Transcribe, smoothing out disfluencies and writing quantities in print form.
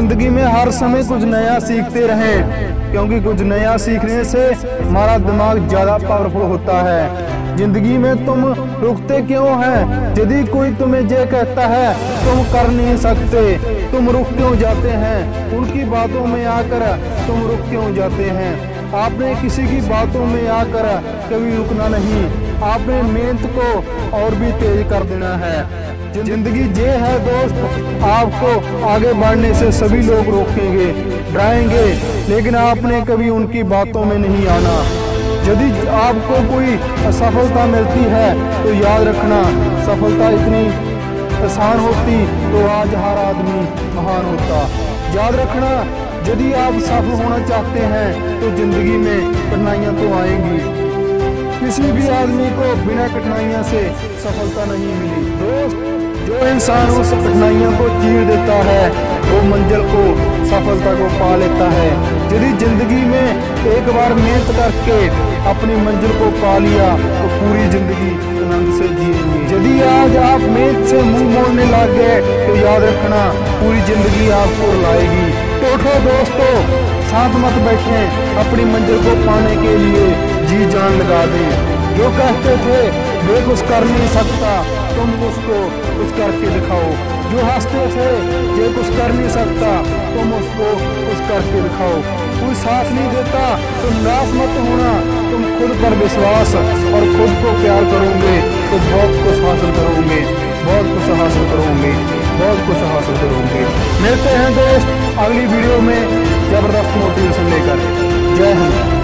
जिंदगी में हर समय कुछ नया सीखते रहें, क्योंकि कुछ नया सीखने से हमारा दिमाग ज्यादा पावरफुल होता है। जिंदगी में तुम रुकते क्यों हैं? यदि कोई तुम्हें ये कहता है तुम कर नहीं सकते, तुम रुक क्यों जाते हैं? उनकी बातों में आकर तुम रुक क्यों जाते हैं? आपने किसी की बातों में आकर कभी रुकना नहीं, आपने मेहनत को और भी तेज कर देना है। जिंदगी ये है दोस्त, आपको आगे बढ़ने से सभी लोग रोकेंगे, डराएंगे, लेकिन आपने कभी उनकी बातों में नहीं आना। यदि आपको कोई असफलता मिलती है तो याद रखना, सफलता इतनी आसान होती तो आज हर आदमी महान होता। याद रखना, यदि आप सफल होना चाहते हैं तो जिंदगी में कठिनाइयां तो आएंगी। किसी भी आदमी को बिना कठिनाइयों से सफलता नहीं मिली। दोस्त, जो इंसान उस कठिनाइयों को चीर देता है वो मंजिल को, सफलता को पा लेता है। यदि जिंदगी में एक बार मेहनत करके अपनी मंजिल को पा लिया तो पूरी जिंदगी आनंद से जिएंगे। यदि आज आप मेहनत से मुंह मोड़ने लग गए तो याद रखना पूरी जिंदगी आपको रुलाएगी। तो उठो दोस्तों, साथ मत बैठें, अपनी मंजिल को पाने के लिए जी जान लगा दें। जो कहते थे वे कुछ कर नहीं सकता, तुम उसको कुछ करके दिखाओ। जो हंसते थे ये कुछ कर नहीं सकता, तुम उसको कुछ करके दिखाओ। कोई साथ नहीं देता तो निराश मत होना, तुम खुद पर विश्वास और खुद को प्यार करोगे तो बहुत कुछ हासिल करोगे, बहुत कुछ हासिल करोगे, बहुत कुछ हासिल करोगे। मिलते हैं दोस्त अगली वीडियो में जबरदस्त मोटिवेशन लेकर। जय हिंद।